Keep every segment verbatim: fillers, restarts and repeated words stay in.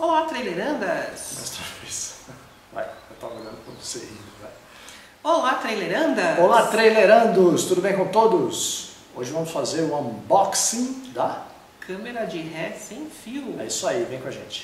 Olá, trailerandas! Mais outra vez. Vai, eu tava olhando pra você ir, vai. Olá, trailerandas! Olá, trailerandos! Tudo bem com todos? Hoje vamos fazer o unboxing da... câmera de ré sem fio. É isso aí, vem com a gente.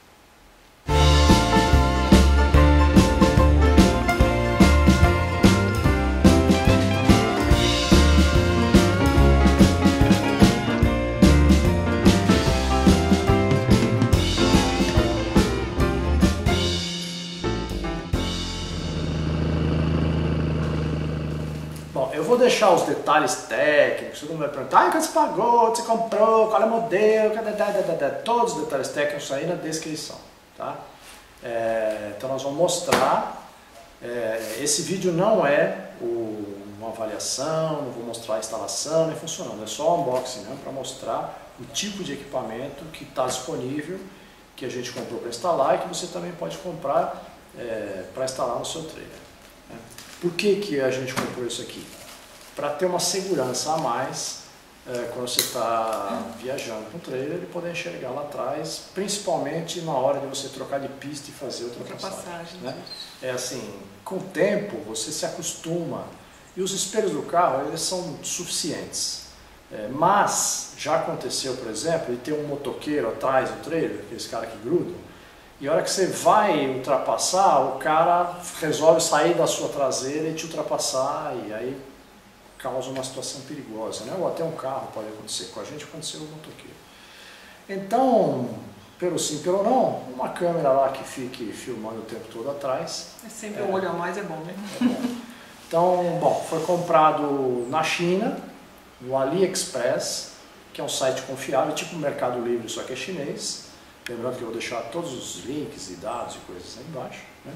Bom, eu vou deixar os detalhes técnicos, todo mundo vai perguntar, ah, quanto você pagou, onde você comprou, qual é o modelo, todos os detalhes técnicos aí na descrição, tá? É, então nós vamos mostrar, é, esse vídeo não é o, uma avaliação, não vou mostrar a instalação nem funcionando, é só um unboxing né, para mostrar o tipo de equipamento que está disponível, que a gente comprou para instalar e que você também pode comprar é, para instalar no seu trailer. Né? Por que, que a gente comprou isso aqui? Para ter uma segurança a mais é, quando você está viajando com o trailer e poder enxergar lá atrás, principalmente na hora de você trocar de pista e fazer ultrapassagem. ultrapassagem né? É assim, com o tempo você se acostuma e os espelhos do carro eles são suficientes. É, mas já aconteceu, por exemplo, de ter um motoqueiro atrás do trailer, aqueles caras que grudam, e a hora que você vai ultrapassar, o cara resolve sair da sua traseira e te ultrapassar, e aí causa uma situação perigosa, né? Ou até um carro pode acontecer. Com a gente aconteceu o motoqueiro. Então, pelo sim, pelo não, uma câmera lá que fique filmando o tempo todo atrás. É sempre um é, olho a mais, é bom, né? É bom. Então, bom, foi comprado na China, no AliExpress, que é um site confiável, tipo o Mercado Livre, só que é chinês. Lembrando que eu vou deixar todos os links e dados e coisas aí embaixo. Né?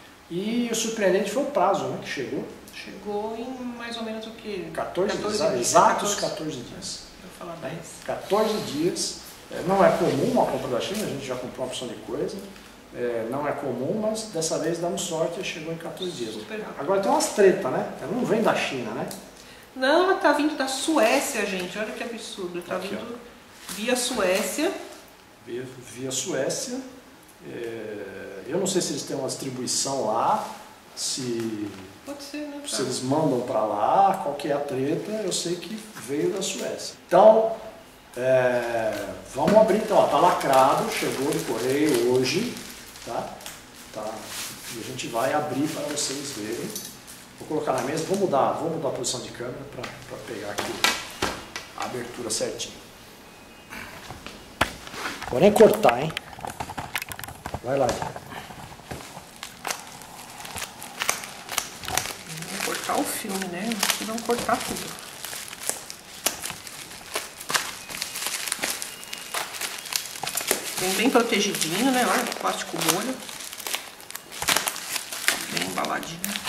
E o surpreendente foi o prazo né, que chegou. Chegou em mais ou menos o que? quatorze, quatorze dias, exatos quatorze dias. Eu vou falar dez. quatorze dias. Não é comum uma compra da China, a gente já comprou uma opção de coisa. É, não é comum, mas dessa vez damos sorte e chegou em quatorze dias. Agora tem umas tretas, né? Ela não vem da China, né? Não, ela tá vindo da Suécia, gente. Olha que absurdo. Tá Aqui, vindo ó. via Suécia. Via, via Suécia. É, eu não sei se eles têm uma distribuição lá, se, Pode ser, né? se eles mandam para lá, qual que é a treta, eu sei que veio da Suécia. Então, é, vamos abrir então, ó, tá lacrado, chegou de correio hoje, tá? Tá? E a gente vai abrir para vocês verem. Vou colocar na mesa, vou mudar, vou mudar a posição de câmera para pegar aqui a abertura certinho. Vou nem cortar, hein? Vai lá. Vamos cortar o filme, né? Aqui vamos cortar tudo. Vem bem protegidinho, né? Olha, plástico molho. Bem embaladinho.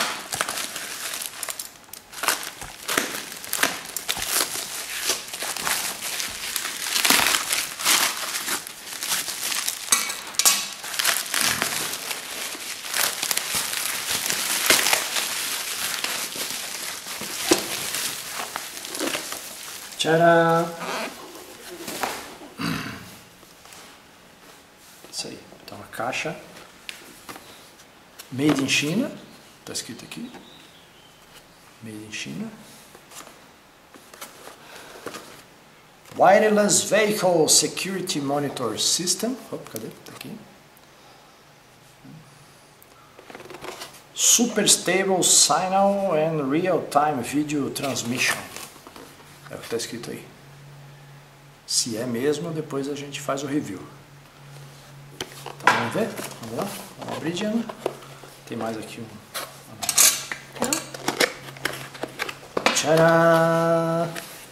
Tcharam! Isso aí, então a caixa Made in China, está escrito aqui, Made in China. Wireless Vehicle Security Monitor System, opa, cadê? Tá aqui. Super Stable Signal and Real-Time Video Transmission. É o que está escrito aí. Se é mesmo, depois a gente faz o review. Então vamos ver? Vamos lá? Vamos abrir, Diana. Tem mais aqui um. Tcharam!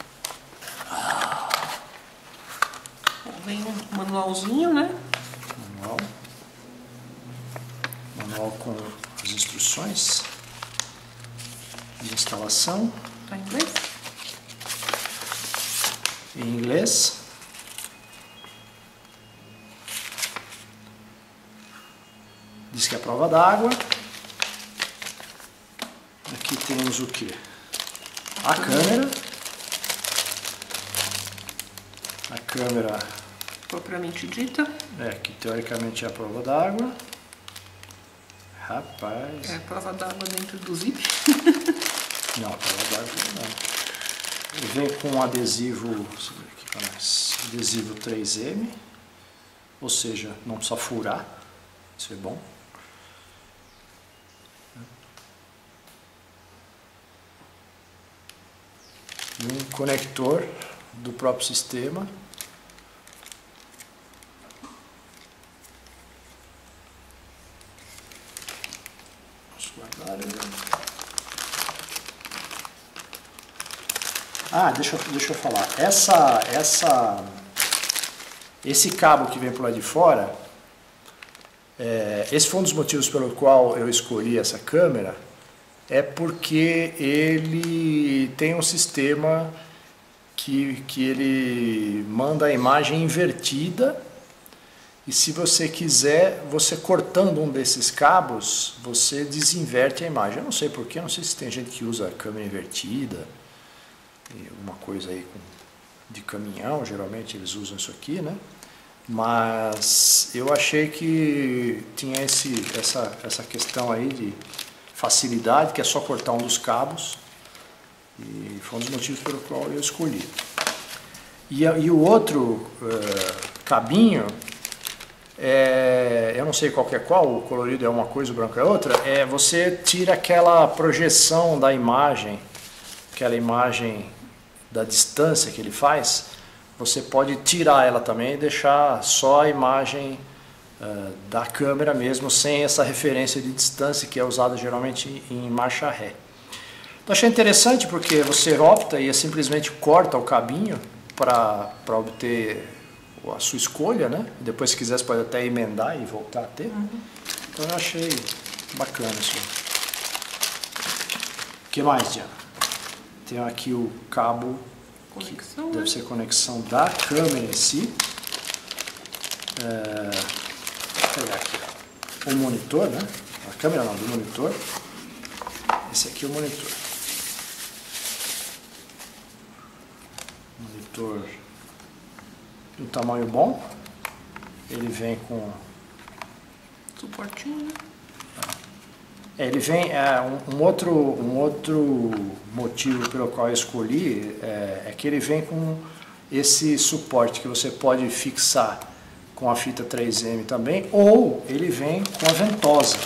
Vem um manualzinho, né? Manual. Manual com as instruções de instalação. Tá em inglês? Em inglês. Diz que é a prova d'água. Aqui temos o que? A câmera. A câmera propriamente dita. É, que teoricamente é a prova d'água. Rapaz. É a prova d'água dentro do zip. Não, a prova d'água não. Ele vem com um adesivo, deixa eu ver aqui para nós, adesivo três M, ou seja, não precisa furar, isso é bom. E um conector do próprio sistema. Vamos guardar ele. Ah, deixa, eu- deixa eu falar. Essa, essa, esse cabo que vem por lá de fora, é, esse foi um dos motivos pelo qual eu escolhi essa câmera, é porque ele tem um sistema que, que ele manda a imagem invertida, e se você quiser, você cortando um desses cabos, você desinverte a imagem. Eu não sei porquê, não sei se tem gente que usa câmera invertida, uma coisa aí com, de caminhão, geralmente eles usam isso aqui, né? Mas eu achei que tinha esse, essa, essa questão aí de facilidade, que é só cortar um dos cabos, e foi um dos motivos pelo qual eu escolhi. E, a- e o outro eh, cabinho, é, eu não sei qual que é qual, o colorido é uma coisa, o branco é outra, é você tira aquela projeção da imagem, aquela imagem da distância que ele faz, você pode tirar ela também e deixar só a imagem uh, da câmera mesmo, sem essa referência de distância que é usada geralmente em marcha ré. Então achei interessante porque você opta e simplesmente corta o cabinho para obter a sua escolha, né? Depois se quiser você pode até emendar e voltar a ter. Uhum. Então eu achei bacana isso. O que mais, Diana? Tem aqui o cabo, Conexão, que deve né? ser conexão da câmera em si. É, vou pegar aqui ó, o monitor, né? A câmera não, do monitor. Esse aqui é o monitor. Monitor de um tamanho bom. Ele vem com... Suportinho, né? É, ele vem, é, um, um, outro, um outro motivo pelo qual eu escolhi é, é que ele vem com esse suporte que você pode fixar com a fita três M também, ou ele vem com a ventosa.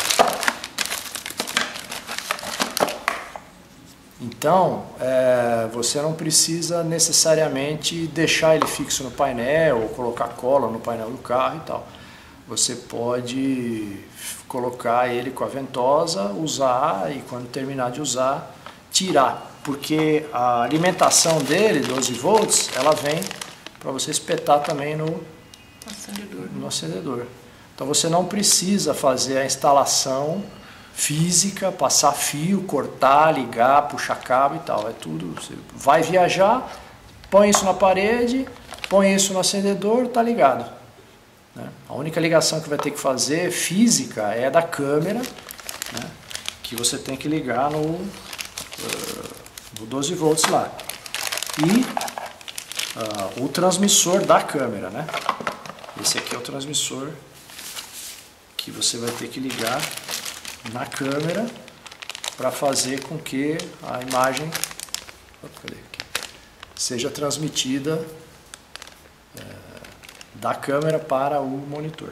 Então, é, você não precisa necessariamente deixar ele fixo no painel ou colocar cola no painel do carro e tal. Você pode colocar ele com a ventosa, usar e quando terminar de usar, tirar. Porque a alimentação dele, doze volts, ela vem para você espetar também no acendedor. no acendedor. Então você não precisa fazer a instalação física, passar fio, cortar, ligar, puxar cabo e tal. É tudo. Você vai viajar, põe isso na parede, põe isso no acendedor, tá ligado. A única ligação que vai ter que fazer física é da câmera, né, que você tem que ligar no, uh, no doze volts lá. E uh, o transmissor da câmera, né? Esse aqui é o transmissor que você vai ter que ligar na câmera para fazer com que a imagem cadê aqui? Seja transmitida uh, da câmera para o monitor.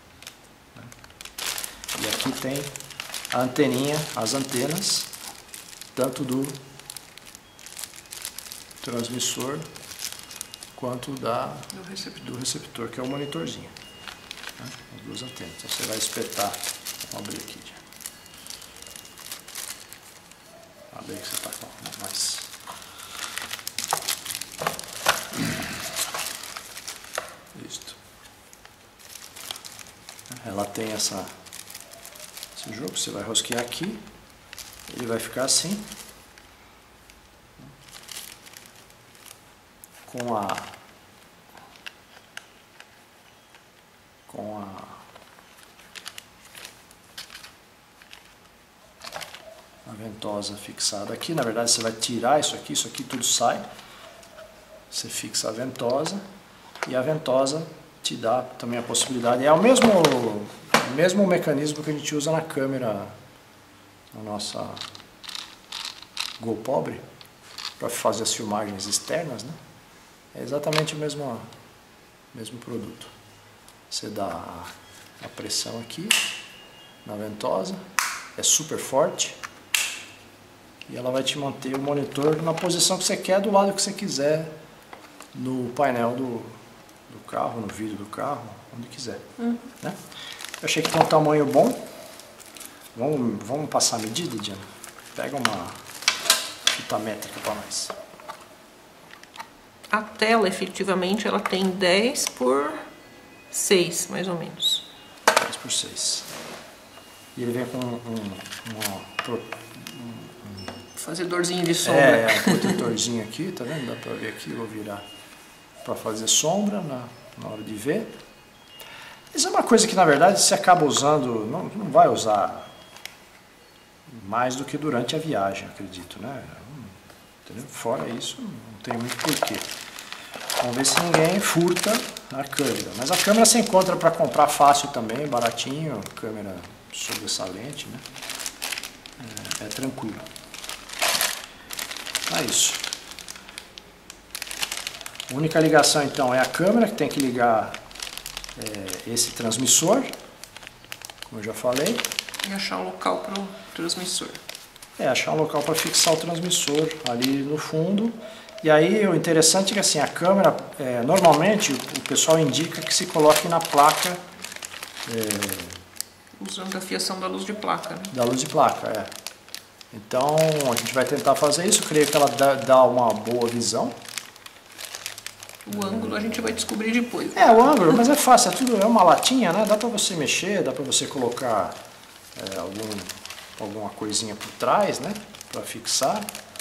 E aqui tem a anteninha, as antenas, tanto do transmissor quanto da, Do receptor. do receptor, que é o monitorzinho. As duas antenas. Então você vai espetar. Vamos abrir aqui. Abre aí que você está falando mais. Isto. Ela tem essa, esse jogo, você vai rosquear aqui, ele vai ficar assim, com a com a a ventosa fixada aqui. Na verdade você vai tirar isso aqui, isso aqui tudo sai, você fixa a ventosa. E a ventosa te dá também a possibilidade. É o mesmo, o mesmo mecanismo que a gente usa na câmera, na nossa GoPobre, para fazer as filmagens externas, né? É exatamente o mesmo, mesmo produto. Você dá a, a pressão aqui na ventosa, é super forte, e ela vai te manter o monitor na posição que você quer, do lado que você quiser, no painel do, do carro, no vidro do carro, onde quiser. Uhum. Né? Eu achei que tem um tamanho bom. Vamos, vamos passar a medida, Diana? Pega uma fita métrica para nós. A tela, efetivamente, ela tem dez por seis, mais ou menos. dez por seis. E ele vem com um, um, uma, fazedorzinho de sombra. É, um protetorzinho aqui, tá vendo? Dá pra ver aqui, eu vou virar para fazer sombra na, na hora de ver. Isso é uma coisa que, na verdade, você acaba usando, não, não vai usar mais do que durante a viagem, acredito, né? Entendeu? Fora isso, não tem muito porquê. Vamos ver se ninguém furta a câmera. Mas a câmera você encontra para comprar fácil também, baratinho, câmera sobressalente, né? É, é tranquilo. É isso. A única ligação então é a câmera, que tem que ligar é, esse transmissor, como eu já falei. E achar um local para o transmissor. É, achar um local para fixar o transmissor ali no fundo. E aí o interessante é que assim, a câmera, é, normalmente o pessoal indica que se coloque na placa. É, usando a fiação da luz de placa, né? Da luz de placa, é. Então a gente vai tentar fazer isso, eu creio que ela dá, dá uma boa visão. O ângulo a gente vai descobrir depois. É, o ângulo, mas é fácil, é tudo, é uma latinha, né? Dá pra você mexer, dá pra você colocar é, algum, alguma coisinha por trás, né? Pra fixar.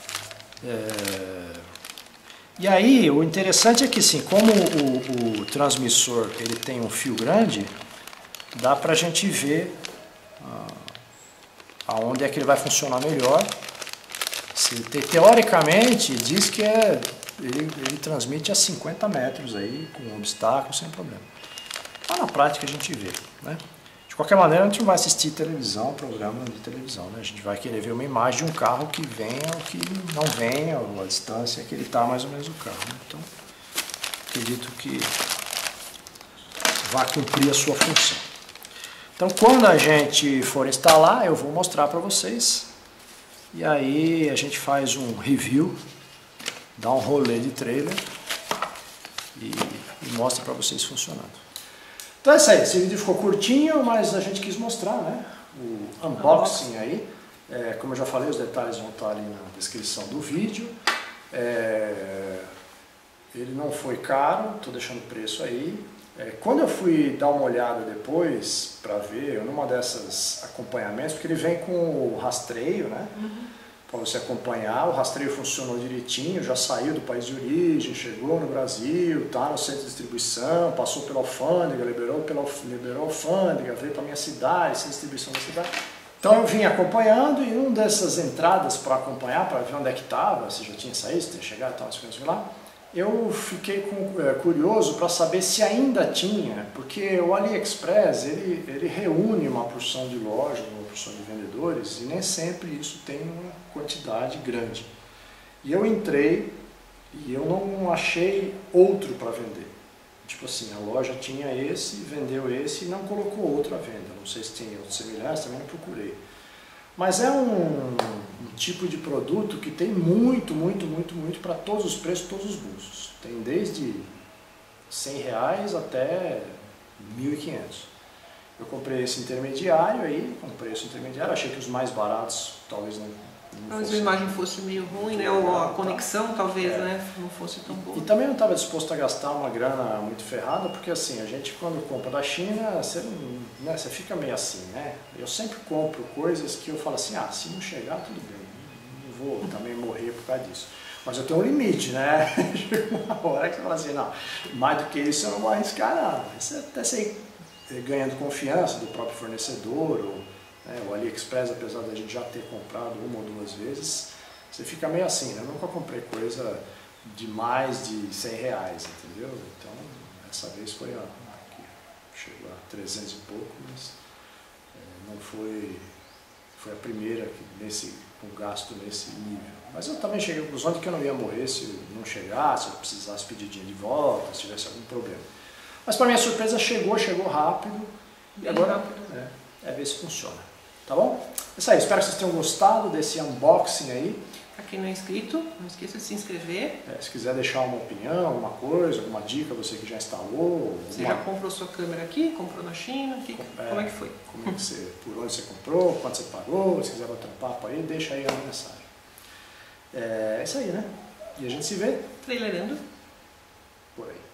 É... E aí, o interessante é que assim, como o, o transmissor ele tem um fio grande, dá pra gente ver ah, aonde é que ele vai funcionar melhor. Se, teoricamente, diz que é... Ele, ele transmite a cinquenta metros aí, com um obstáculo, sem problema. Mas na prática a gente vê, né? De qualquer maneira, a gente não vai assistir televisão, programa de televisão, né? A gente vai querer ver uma imagem de um carro que venha ou que não venha, ou a distância que ele está mais ou menos o carro, né? Então, acredito que vai cumprir a sua função. Então, quando a gente for instalar, eu vou mostrar para vocês. E aí a gente faz um review, dá um rolê de trailer e, e mostra para vocês funcionando. Então é isso aí, esse vídeo ficou curtinho, mas a gente quis mostrar, né, o unboxing aí. É, como eu já falei, os detalhes vão estar ali na descrição do vídeo. É, ele não foi caro, estou deixando o preço aí. É, quando eu fui dar uma olhada depois para ver, numa dessas acompanhamentos, porque ele vem com o rastreio, né? Uhum. Para você acompanhar, o rastreio funcionou direitinho, já saiu do país de origem, chegou no Brasil, está no centro de distribuição, passou pela alfândega, liberou pela liberou a alfândega, veio para a minha cidade, centro de distribuição da cidade. Então eu vim acompanhando e uma dessas entradas para acompanhar, para ver onde é que estava, se já tinha saído, se tinha chegado e tal, as coisas lá, eu fiquei com, é, curioso para saber se ainda tinha, porque o AliExpress ele, ele reúne uma porção de lojas, uma porção de vendedores, e nem sempre isso tem uma quantidade grande. E eu entrei e eu não achei outro para vender. Tipo assim, a loja tinha esse, vendeu esse e não colocou outro à venda. Não sei se tem outros semelhantes, também não procurei. Mas é um, um tipo de produto que tem muito, muito, muito, muito para todos os preços, todos os bolsos. Tem desde cem reais até mil e quinhentos. Eu comprei esse intermediário aí, com preço intermediário, achei que os mais baratos talvez não, não Talvez a imagem fosse meio ruim, né? Ou a conexão talvez, é. né? não fosse tão boa. E também não estava disposto a gastar uma grana muito ferrada, porque assim, a gente quando compra da China, você, né, você fica meio assim, né? Eu sempre compro coisas que eu falo assim, ah, se não chegar, tudo bem, não vou também morrer por causa disso. Mas eu tenho um limite, né? Chega uma hora que você fala assim, não, mais do que isso eu não vou arriscar não. Você até sei ganhando confiança do próprio fornecedor, ou né, o AliExpress, apesar da gente já ter comprado uma ou duas vezes, você fica meio assim, né? Eu nunca comprei coisa de mais de cem reais, entendeu? Então, essa vez foi a, a chegou a trezentos e pouco, mas é, não foi, foi a primeira que, nesse, com gasto nesse nível. Mas eu também cheguei à conclusão de que eu não ia morrer se não chegasse, se eu precisasse pedir dinheiro de volta, se tivesse algum problema. Mas para minha surpresa chegou, chegou rápido, e Bem agora rápido. é, é ver se funciona. Tá bom? É isso aí, espero que vocês tenham gostado desse unboxing aí. Para quem não é inscrito, não esqueça de se inscrever. É, se quiser deixar uma opinião, alguma coisa, alguma dica, você que já instalou. Você alguma... já comprou sua câmera aqui? Comprou na China? Que, É, como é que foi? Como é que você, por onde você comprou, quanto você pagou, se quiser bater um papo aí, deixa aí a mensagem. É isso aí, né? E a gente se vê Trailerando. por aí.